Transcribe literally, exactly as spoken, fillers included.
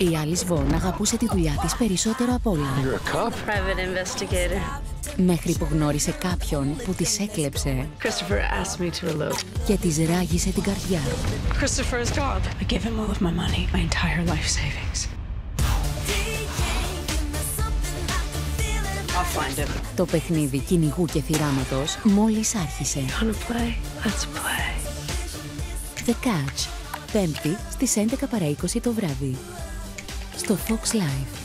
Η Alice Vaughn αγαπούσε τη δουλειά της περισσότερο απ' όλα. You're a cop? Private investigator. Μέχρι που γνώρισε κάποιον που της έκλεψε Christopher asked me to elope. και της ράγισε την καρδιά. Christopher is gone. I gave him all of my money, my entire life savings. I'll find him. Το παιχνίδι κυνηγού και θυράματος μόλις άρχισε. Wanna play? Let's play. The Catch, Πέμπτη στις έντεκα παρά είκοσι το βράδυ. Στο Fox Live.